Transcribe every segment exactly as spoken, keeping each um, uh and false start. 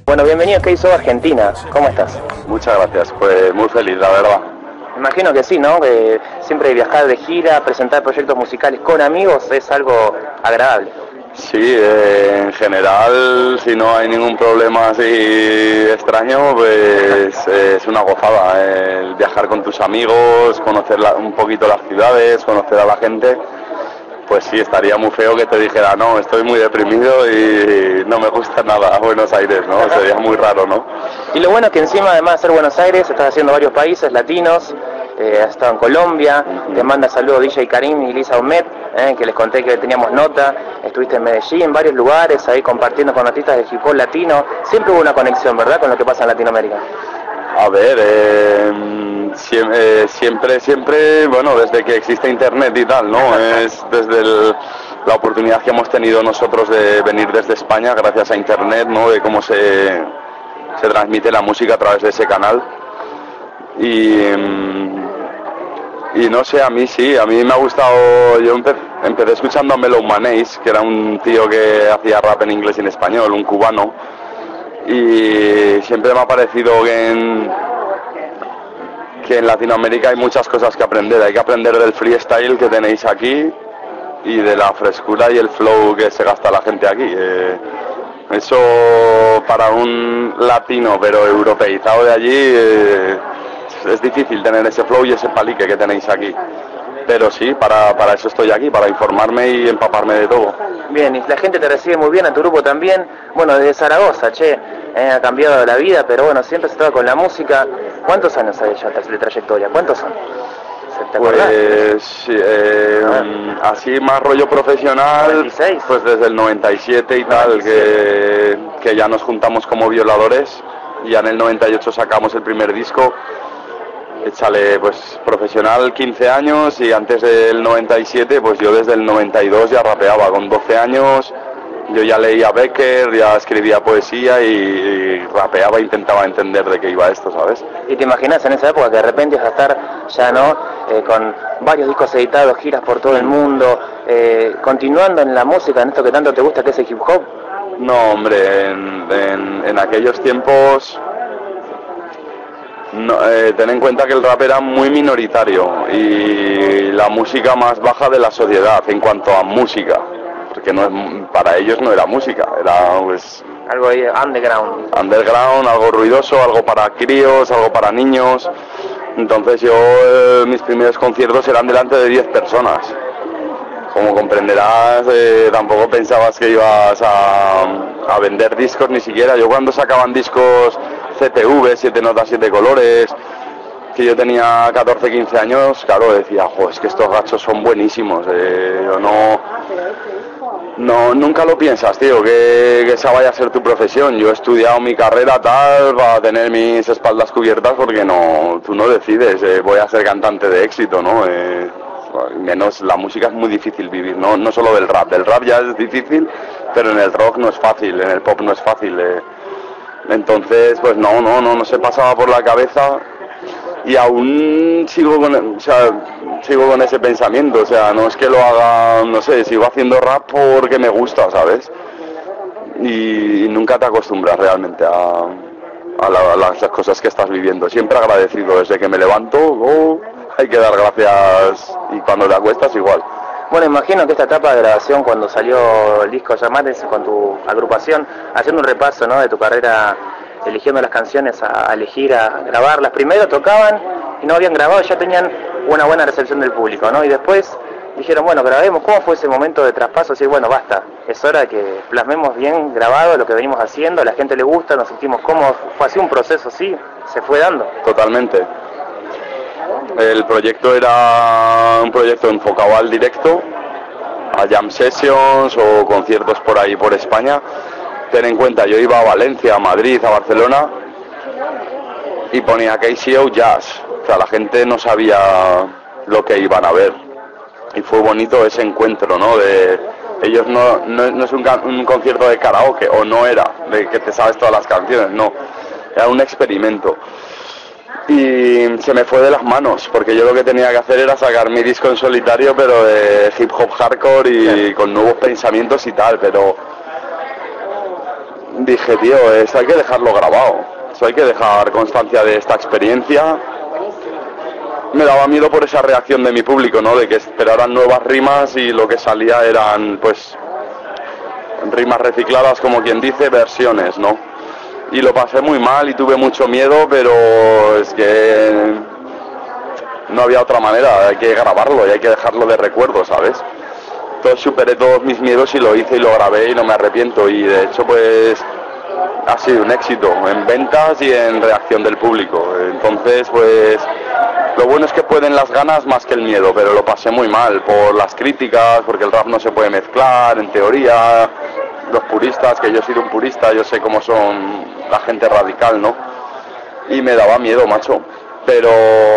Bueno, bienvenido a K-So Argentina. ¿Cómo estás? Muchas gracias, pues muy feliz, la verdad. Me imagino que sí, ¿no? Que siempre viajar de gira, presentar proyectos musicales con amigos es algo agradable. Sí, eh, en general, si no hay ningún problema así extraño, pues eh, es una gozada el viajar con tus amigos, conocer la, un poquito las ciudades, conocer a la gente. Pues sí, estaría muy feo que te dijera, no, estoy muy deprimido y no me gusta nada Buenos Aires, ¿no? Sería muy raro, ¿no? Y lo bueno es que encima, además de ser Buenos Aires, estás haciendo varios países latinos, eh, has estado en Colombia, uh-huh. Te manda saludos D J Karim y Lisa Omet, eh, que les conté que teníamos nota, estuviste en Medellín, en varios lugares, ahí compartiendo con artistas de hip hop latino, siempre hubo una conexión, ¿verdad?, con lo que pasa en Latinoamérica. A ver, eh, siempre, eh, siempre, siempre, bueno, desde que existe internet y tal, ¿no? Es desde el, la oportunidad que hemos tenido nosotros de venir desde España gracias a internet, ¿no? De cómo se, se transmite la música a través de ese canal. Y, y no sé, a mí sí, a mí me ha gustado, yo empe, empecé escuchando a Mellow Manés, que era un tío que hacía rap en inglés y en español, un cubano. Y siempre me ha parecido que en, que en Latinoamérica hay muchas cosas que aprender. Hay que aprender del freestyle que tenéis aquí y de la frescura y el flow que se gasta la gente aquí. Eh, eso para un latino pero europeizado de allí eh, es difícil tener ese flow y ese palique que tenéis aquí. Pero sí, para, para eso estoy aquí, para informarme y empaparme de todo. Bien, y la gente te recibe muy bien, a tu grupo también. Bueno, desde Zaragoza, che, eh, ha cambiado la vida, pero bueno, siempre se estaba con la música. ¿Cuántos años hay ya de trayectoria? ¿Cuántos son? ¿Te acordás? Pues, eh, ah. así más rollo profesional, ¿noventa y seis? Pues desde el noventa y siete y tal, que, que ya nos juntamos como Violadores. Ya en el noventa y ocho sacamos el primer disco. Échale, pues profesional quince años y antes del noventa y siete, pues yo desde el noventa y dos ya rapeaba. Con doce años yo ya leía Becker, ya escribía poesía y, y rapeaba, intentaba entender de qué iba esto, ¿sabes? ¿Y te imaginas en esa época que de repente vas a estar ya, ¿no?, eh, con varios discos editados, giras por todo el mundo, eh, continuando en la música, en esto que tanto te gusta que es el hip hop? No, hombre, en, en, en aquellos tiempos... No, eh, ten en cuenta que el rap era muy minoritario y la música más baja de la sociedad en cuanto a música, porque no es, para ellos no era música, era pues algo ahí underground. Underground, algo ruidoso, algo para críos, algo para niños. Entonces yo eh, mis primeros conciertos eran delante de diez personas. Como comprenderás, eh, tampoco pensabas que ibas a, a vender discos ni siquiera. Yo cuando sacaban discos C T V, siete notas, siete colores, que yo tenía catorce, quince años, claro, decía, jo, es que estos gachos son buenísimos. Eh, yo no, no, nunca lo piensas, tío, que, que esa vaya a ser tu profesión. Yo he estudiado mi carrera tal para tener mis espaldas cubiertas porque no, tú no decides, eh, voy a ser cantante de éxito, ¿no? Eh, menos la música es muy difícil vivir, no, no solo del rap, del rap ya es difícil, pero en el rock no es fácil, en el pop no es fácil. Eh. Entonces, pues no, no, no, no se pasaba por la cabeza y aún sigo con, o sea, sigo con ese pensamiento, o sea, no es que lo haga, no sé, sigo haciendo rap porque me gusta, ¿sabes? Y, y nunca te acostumbras realmente a, a, la, a las cosas que estás viviendo, siempre agradecido, desde que me levanto, oh, hay que dar gracias y cuando te acuestas igual. Bueno, imagino que esta etapa de grabación, cuando salió el disco Llamates con tu agrupación, haciendo un repaso, ¿no?, de tu carrera, eligiendo las canciones a elegir, a grabarlas. Primero tocaban y no habían grabado, ya tenían una buena recepción del público, ¿no? Y después dijeron, bueno, grabemos. ¿Cómo fue ese momento de traspaso? Decir, bueno, basta, es hora de que plasmemos bien grabado lo que venimos haciendo, a la gente le gusta, nos sentimos cómodos. Fue así un proceso, sí, se fue dando. Totalmente. El proyecto era un proyecto enfocado al directo, a jam sessions o conciertos por ahí por España. Ten en cuenta, yo iba a Valencia, a Madrid, a Barcelona y ponía K C O Jazz. O sea, la gente no sabía lo que iban a ver. Y fue bonito ese encuentro, ¿no? De ellos no, no, no es un, un concierto de karaoke, o no era, de que te sabes todas las canciones, no. Era un experimento. Y se me fue de las manos, porque yo lo que tenía que hacer era sacar mi disco en solitario, pero de hip hop hardcore y con nuevos pensamientos y tal, pero dije, tío, esto hay que dejarlo grabado, esto hay que dejar constancia de esta experiencia. Me daba miedo por esa reacción de mi público, ¿no? De que esperaran nuevas rimas y lo que salía eran, pues, rimas recicladas, como quien dice, versiones, ¿no? Y lo pasé muy mal y tuve mucho miedo, pero es que no había otra manera, hay que grabarlo y hay que dejarlo de recuerdo, ¿sabes? Entonces superé todos mis miedos y lo hice y lo grabé y no me arrepiento, y de hecho pues ha sido un éxito en ventas y en reacción del público. Entonces pues lo bueno es que pueden las ganas más que el miedo, pero lo pasé muy mal por las críticas, porque el rap no se puede mezclar, en teoría, los puristas, que yo he sido un purista, yo sé cómo son la gente radical, ¿no? Y me daba miedo, macho, pero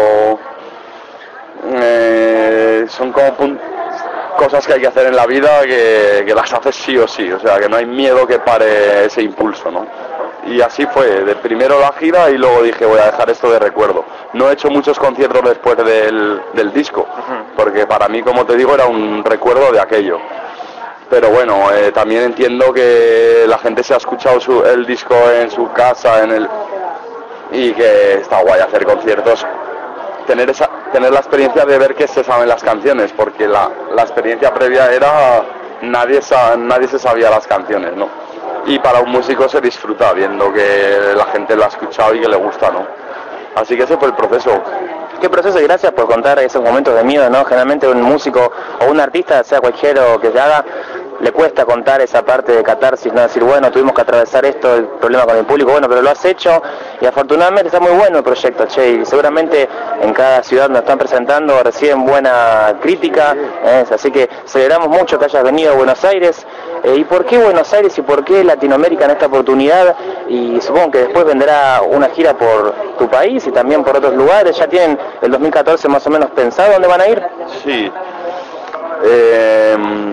eh, son como puntos, cosas que hay que hacer en la vida que, que las haces sí o sí, o sea, que no hay miedo que pare ese impulso, ¿no? Y así fue, de primero la gira y luego dije, voy a dejar esto de recuerdo. No he hecho muchos conciertos después del, del disco, porque para mí, como te digo, era un recuerdo de aquello. Pero bueno, eh, también entiendo que la gente se ha escuchado su, el disco en su casa, en el y que está guay hacer conciertos, tener esa tener la experiencia de ver que se saben las canciones, porque la, la experiencia previa era nadie sa, nadie se sabía las canciones, ¿no? Y para un músico se disfruta viendo que la gente lo ha escuchado y que le gusta, ¿no? Así que ese fue el proceso. Qué proceso, y gracias por contar esos momentos de miedo, ¿no? Generalmente un músico o un artista, sea cualquiera que se haga, le cuesta contar esa parte de catarsis, no decir, bueno, tuvimos que atravesar esto, el problema con el público, bueno, pero lo has hecho y afortunadamente está muy bueno el proyecto, che, y seguramente en cada ciudad nos están presentando, reciben buena crítica, ¿eh? Así que celebramos mucho que hayas venido a Buenos Aires. Eh, ¿Y por qué Buenos Aires y por qué Latinoamérica en esta oportunidad? Y supongo que después vendrá una gira por tu país y también por otros lugares. ¿Ya tienen el dos mil catorce más o menos pensado dónde van a ir? Sí. Eh,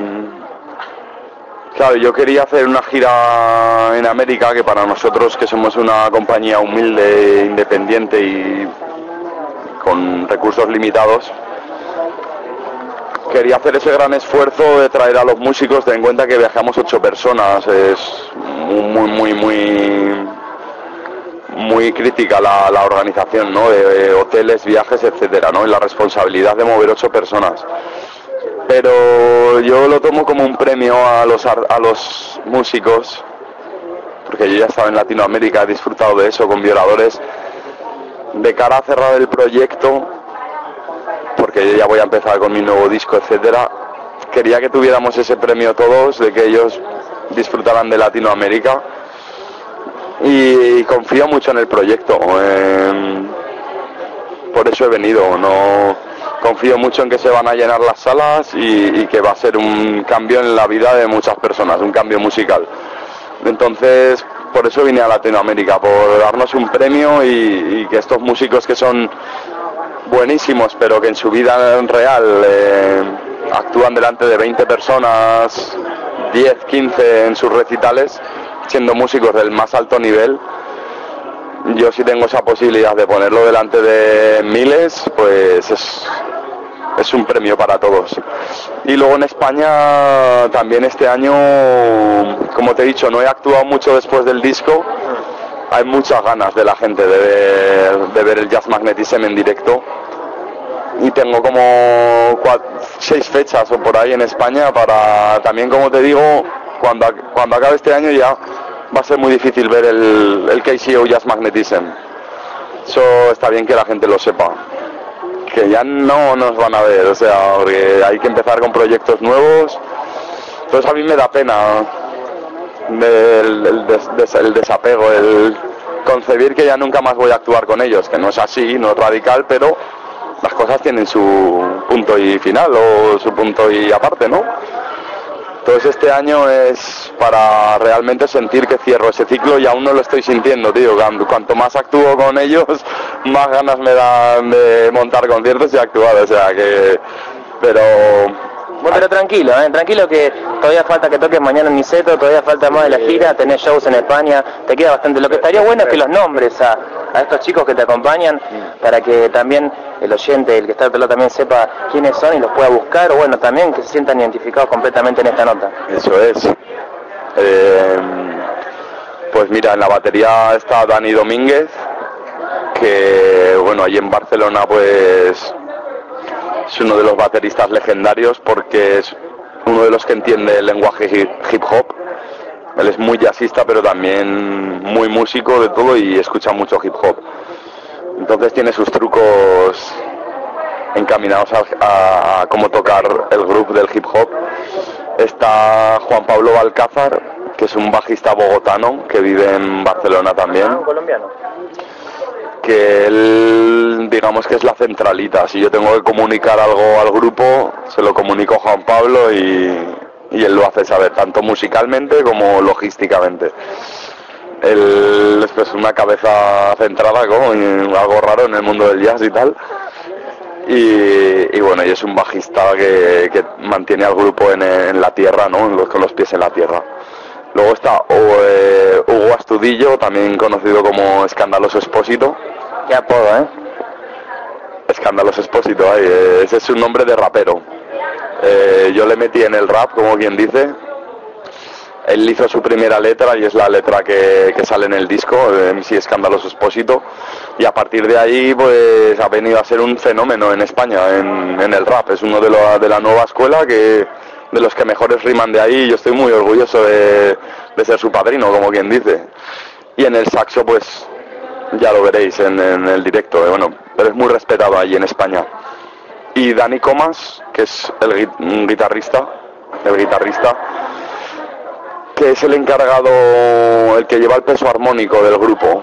claro, yo quería hacer una gira en América, que para nosotros, que somos una compañía humilde, independiente y con recursos limitados, quería hacer ese gran esfuerzo de traer a los músicos. Ten en cuenta que viajamos ocho personas, es muy, muy, muy, muy crítica la, la organización, ¿no? De, de hoteles, viajes, etcétera, ¿no? Y la responsabilidad de mover ocho personas. Pero yo lo tomo como un premio a los, a los músicos, porque yo ya estaba en Latinoamérica, he disfrutado de eso con Violadores, de cara a cerrar el proyecto, porque yo ya voy a empezar con mi nuevo disco, etcétera. Quería que tuviéramos ese premio todos, de que ellos disfrutaran de Latinoamérica, y confío mucho en el proyecto, eh, por eso he venido. No confío mucho en que se van a llenar las salas y, y que va a ser un cambio en la vida de muchas personas, un cambio musical. Entonces, por eso vine a Latinoamérica, por darnos un premio y, y que estos músicos que son buenísimos, pero que en su vida real eh, actúan delante de veinte personas, diez, quince en sus recitales, siendo músicos del más alto nivel. Yo, si tengo esa posibilidad de ponerlo delante de miles, pues es, es un premio para todos. Y luego en España también este año, como te he dicho, no he actuado mucho después del disco. Hay muchas ganas de la gente de ver, de ver el Jazz Magnetism en directo, y tengo como cuatro, seis fechas o por ahí en España para también, como te digo, cuando, cuando acabe este año ya va a ser muy difícil ver el, el K C O Jazz Magnetism. Eso está bien que la gente lo sepa, que ya no nos van a ver, o sea, porque hay que empezar con proyectos nuevos. Entonces a mí me da pena el, el, des, el desapego, el concebir que ya nunca más voy a actuar con ellos, que no es así, no es radical, pero las cosas tienen su punto y final, o su punto y aparte, ¿no? Entonces este año es para realmente sentir que cierro ese ciclo, y aún no lo estoy sintiendo, tío. Cuanto más actúo con ellos, más ganas me dan de montar conciertos y actuar, o sea que... Pero... Bueno, pero tranquilo, ¿eh? Tranquilo, que todavía falta que toques mañana en Niceto, todavía falta más de la gira, tenés shows en España, te queda bastante. Lo que estaría bueno es que los nombres a, a estos chicos que te acompañan, para que también el oyente, el que está al otro lado, también sepa quiénes son y los pueda buscar, o bueno, también que se sientan identificados completamente en esta nota. Eso es. Eh, Pues mira, en la batería está Dani Domínguez, que bueno, allí en Barcelona pues es uno de los bateristas legendarios porque es uno de los que entiende el lenguaje hip hop. Él es muy jazzista, pero también muy músico de todo y escucha mucho hip hop. Entonces tiene sus trucos encaminados a, a cómo tocar el groove del hip hop. Está Juan Pablo Balcázar, que es un bajista bogotano que vive en Barcelona también. Ah, un colombiano. Que él, digamos que es la centralita. Si yo tengo que comunicar algo al grupo, se lo comunico a Juan Pablo y, y él lo hace saber, tanto musicalmente como logísticamente. Él es pues una cabeza centrada, como algo raro en el mundo del jazz y tal. Y, y bueno, y es un bajista que, que mantiene al grupo en, en la tierra, ¿no? Los, con los pies en la tierra. Luego está eh, Hugo Astudillo, también conocido como Escandaloso Expósito. Qué apodo, ¿eh? Escandaloso Expósito, ahí, eh, ese es un nombre de rapero. Eh, yo le metí en el rap, como quien dice. Él hizo su primera letra y es la letra que, que sale en el disco, M C Escandaloso Expósito. Y a partir de ahí pues ha venido a ser un fenómeno en España, en, en el rap. Es uno de, lo, de la nueva escuela, que de los que mejores riman de ahí, y yo estoy muy orgulloso de, de ser su padrino, como quien dice. Y en el saxo pues ya lo veréis en, en el directo, eh, bueno, pero es muy respetado allí en España. Y Dani Comas, que es el un guitarrista, el guitarrista, que es el encargado, el que lleva el peso armónico del grupo.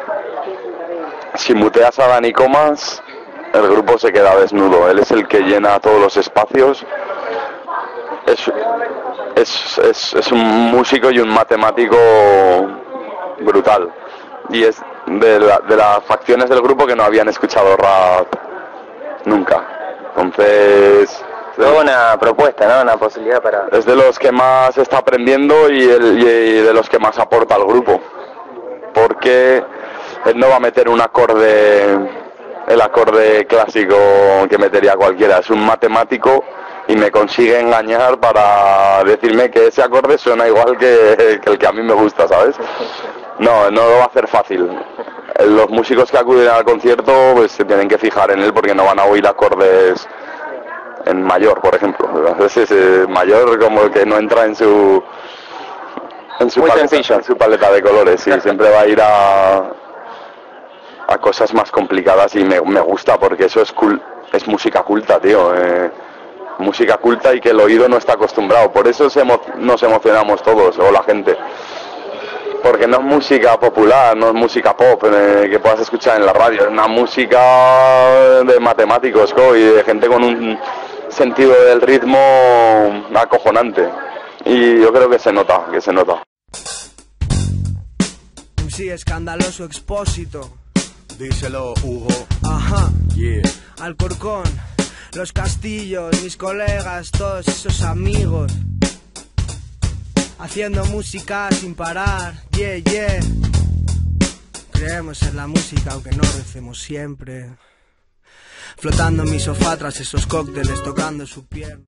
Si muteas a Dani Comas, el grupo se queda desnudo. Él es el que llena todos los espacios. Es, es, es, es un músico y un matemático brutal. Y es de, la, de las facciones del grupo que no habían escuchado rap nunca. Entonces... Luego una propuesta, ¿no? Una posibilidad para... Es de los que más está aprendiendo y, el, y de los que más aporta al grupo. Porque él no va a meter un acorde, el acorde clásico que metería cualquiera. Es un matemático y me consigue engañar para decirme que ese acorde suena igual que, que el que a mí me gusta, ¿sabes? No, no lo va a hacer fácil. Los músicos que acuden al concierto pues se tienen que fijar en él porque no van a oír acordes en mayor, por ejemplo. Entonces es mayor como que no entra en su en su, paleta, en su paleta de colores, sí, siempre va a ir a a cosas más complicadas y me, me gusta porque eso es cool, es música culta, tío. Eh, música culta y que el oído no está acostumbrado. Por eso se emo- nos emocionamos todos, o la gente. Porque no es música popular, no es música pop eh, que puedas escuchar en la radio, es una música de matemáticos, ¿no? Y de gente con un sentido del ritmo acojonante. Y yo creo que se nota, que se nota. Sí, Escandaloso Expósito. Díselo, Hugo. Ajá. Yeah. Alcorcón, Los Castillos, mis colegas, todos esos amigos. Haciendo música sin parar, yeah, yeah. Creemos en la música aunque no recemos siempre. Flotando en mi sofá tras esos cócteles, tocando su piel.